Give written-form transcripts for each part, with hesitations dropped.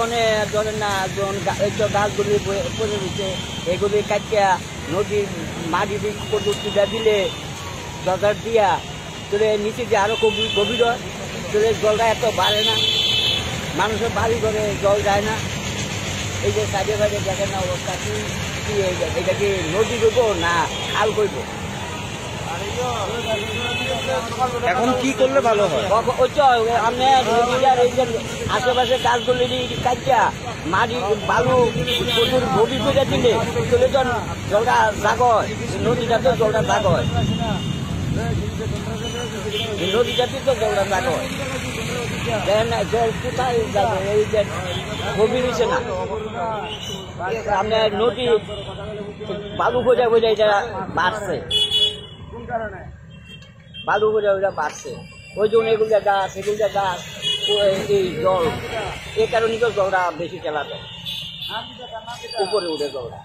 জনে ধরেন না গাছগুলি পড়ে রয়েছে, এগুলি কাটিয়া নদীর মাটি পদ্ধতিটা দিলে দরকার দিয়া চলে নিচে যে আরো গভীর হয়, চলে জলটা এত বাড়ে না, মানুষের বাড়ি ঘরে জল যায় না। এই যে সাইডে বাইরে দেখেন না অবস্থা, কি এটা কি নদী করবো না খাল করবো? এখন কি করলে ভালো হয়? আপনি নদীটার এই যে আশেপাশে গাছগুলি কাটিয়া মাটি বালু প্রচুর গভীর করে দিলে চলে যান, জলটা জাগ হয়, নদীটা তো জলটা জাগ হয়, নদীটাতে তো জলটা জাগ হয়। জল কোথায় যাবে? এই যে গভীর হয়েছে না, আপনার নদী বালু খোঁজা খোঁজা এটা বাড়ছে, বালু খোঁজা খোঁজা বাড়ছে, ওই জন্য এগুলো গাছ এই জল এই কারণে তো জলটা বেশি চালাতে উপরে উঠে জলটা।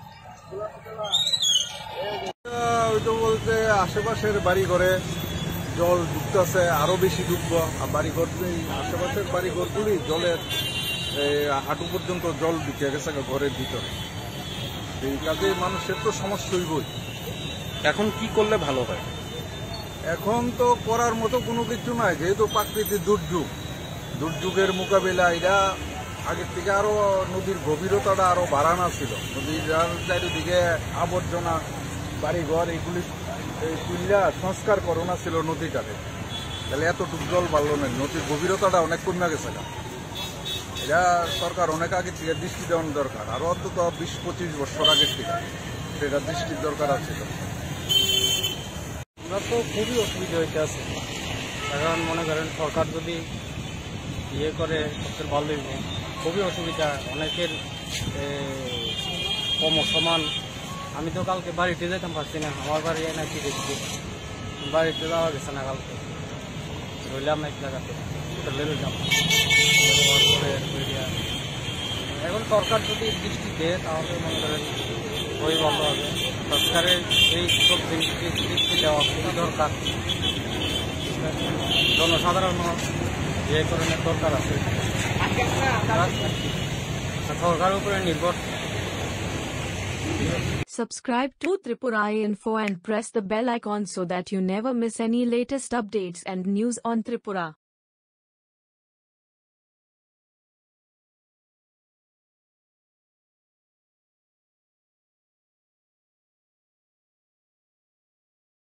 ওইটা বলতে আশেপাশের বাড়ি ঘরে জল ঢুকতেছে, আরো বেশি ঢুকবো। বাড়িঘর আশেপাশের বাড়িঘরগুলি জলের হাঁটু পর্যন্ত জল ঢুকে গেছে ঘরের ভিতরে। এই কাজে মানুষের তো সমস্যা হইবই। এখন কি করলে ভালো হয়? এখন তো করার মতো কোনো কিছু নাই, যেহেতু প্রাকৃতিক দুর্যোগের মোকাবিলা এটা আগের থেকে আরো নদীর গভীরতাটা আরো বাড়ানো ছিল। নদীর চারিদিকে আবর্জনা বাড়িঘর এগুলি তুলিয়া সংস্কার করোনা ছিল নদীটাকে, তাহলে এতটুকু জল বাড়লো না, নদীর গভীরতাটা অনেক কমে গেছে। এটা সরকার অনেক আগে থেকে দৃষ্টি দেওয়ার দরকার, আরো অন্তত 20-25 বছর আগের থেকে সেটা দৃষ্টির দরকার আছে। আমরা তো খুবই অসুবিধা হইতে আছে, এখন মনে করেন সরকার যদি ইয়ে করে সবচেয়ে ভালো হইব। খুবই অসুবিধা, অনেকের সমান। আমি তো কালকে বাড়িতে যেতাম পারছি না, আমার বাড়ি নাকি দেখছি বাড়িতে যাওয়া গেছে না, কালকে রইলাম না এক জায়গাতে, রইলাম। এখন সরকার যদি দৃষ্টি দেয় তাহলে মনে করেন ওই ভালো হবে। সরকারের এই সব জিনিসকে দৃষ্টি দেওয়া খুবই দরকার, জনসাধারণ যে ধরনের দরকার আছে সরকারের উপরে নির্ভর। Subscribe to Tripurainfo and press the bell icon so that you never miss any latest updates and news on Tripura.